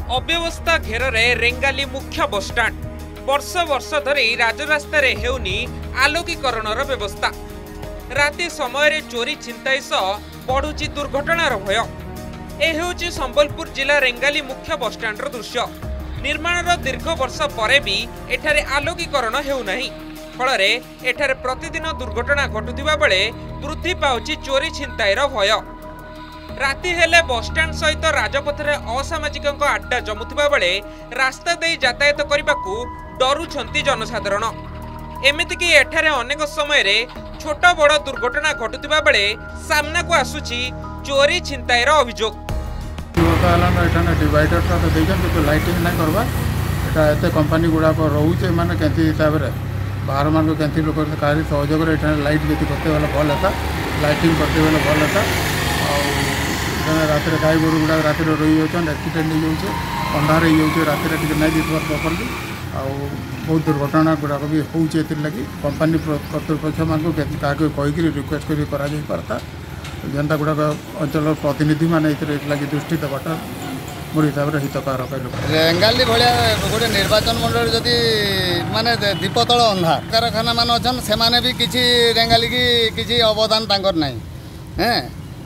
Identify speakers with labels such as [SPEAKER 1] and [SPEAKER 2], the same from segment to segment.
[SPEAKER 1] अव्यवस्था घेर रेंगाली मुख्य बसस्टाण्ड वर्ष वर्ष धरी राजरास्तार हेउनी आलोकीकरण व्यवस्था राति समय चोरी छिनताई सह बढ़ुची दुर्घटनार भय। ए हेउची संबलपुर जिला रेंगाली मुख्य बसस्टाण्ड दृश्य। निर्माणर दीर्घ वर्ष पर भी एठारे आलोकीकरण हेउनाही फलरे एठारे प्रतिदिन दुर्घटना घटुथिबा बेले वृद्धि पाउची चोरी छिनताईर भय। राति हेले बसस्टाण्ड सहित राजपथरे असामाजिकଙ୍କ आड्डा जमुथिबा बेले रास्ता देई यातायात करबाकू डरुछंती जनसाधारण। एमिति कि एठारे अनेक समय रे छोट बड़ दुर्घटना घटुथिबा बेले सामना को आसुची चोरी छिनताईर अभियोग।
[SPEAKER 2] डिवाइडर तो देखते तो लाइटिंग नहीं करवा एटा एते कंपनी गुड़ाक रोचे माने केंती हिसाब रे बाहर मान को केंती लोक कारी सहयोग रे एटा लाइट जति करते वाला भल था लाइटिंग करते वाला भल था। रात गाई गोरु गुड़ा रात रही जाऊँ एक्सीडेंट हो जाऊे अंधार हो रात नहीं दिखबार प्रॉपर्ली बहुत दुर्घटना गुड़ाक भी होचे लगी कंपनी कर्तृपक्ष मान क्या कहीकि रिक्वेस्ट करता जनता गुड़ाक अंचल प्रतिनिधि मान लगी दृष्टि देवाटा मोर हिसाब से हितकार
[SPEAKER 3] रेंगाली भाया गोटे निर्वाचन मंडल जदि माने दीपतल अंधार कारखाना मान अच्छन से भी किसी रेंगाली की किसी अवदान तांकर नहीं हैं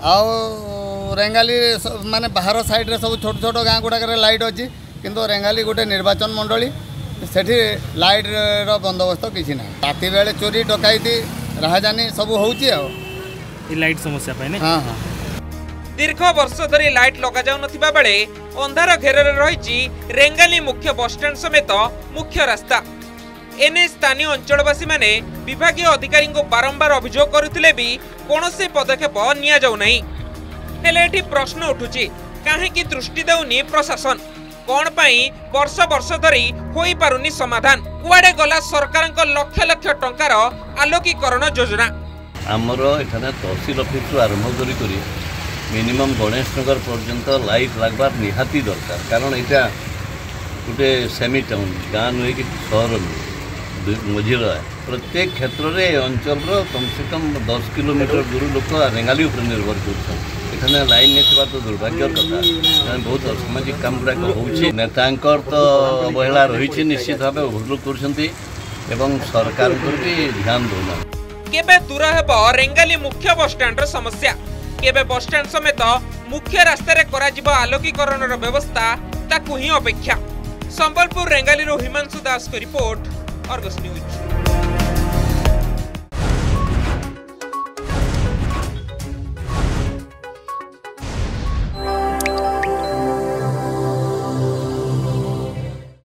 [SPEAKER 3] रेंगाली माने बाहर साइड रे सब छोट छोट गाँ गुड़ाक लाइट अच्छी किंतु रेंगाली गोटे निर्वाचन मंडली सेठी लाइट रो बंदोबस्त किसी ना राति बेले चोरी डकैती राहजानी सब होउची
[SPEAKER 4] लाइट समस्या पाए
[SPEAKER 3] हाँ हाँ
[SPEAKER 1] दीर्घ वर्ष धरी लाइट लगा जाउ नथिबा बेले अंधार घेରରେ रहिची रेंगाली मुख्य बसस्टाण्ड समेत मुख्य रास्ता। एने स्थानीय अंचलवासी माने विभागीय अधिकारी को बारंबार अभियोग करुथिले भी कोनोसी पदक्षेप निया जाउ नहीं। हेले एठी प्रश्न उठुची काहेकि दृष्टि देउनी प्रशासन कोन पई वर्ष वर्ष धरी होई पारुनी समाधान कुआडे गला सरकारक लक्ष लक्ष टंकार आलोकीकरण योजना।
[SPEAKER 5] आमर एठाने तहसील ऑफिस आरंभ करी मिनिमम गणेश नगर पर्यंत लाइट लगवार निहाती दरकार कारण यहाँ गोटे सेमी टाउन गाँ नुहे कि सहर मझीर प्रत्येक क्षेत्र में अंचल कम से कम 10 किलोमीटर दूर लोक रेंगाली उपर निर्भर कर लाइन नहीं तो दुर्भाग्यर कथा बहुत असामाजिक काम गुड़ाक हो नेतांकर तो अवहेला रही निश्चित भाव ओभरलुक कर सरकार भी ध्यान दौना।
[SPEAKER 1] केबे दूर हेब रेंगाली मुख्य बसस्टाण्ड समस्या केबे बसस्टाण्ड समेत मुख्य रास्तार करा आलोकीकरण व्यवस्था ताकू ही अपेक्षा। संबलपुर रेंगाली हिमांशु दास को रिपोर्ट, अर्गस न्यूज।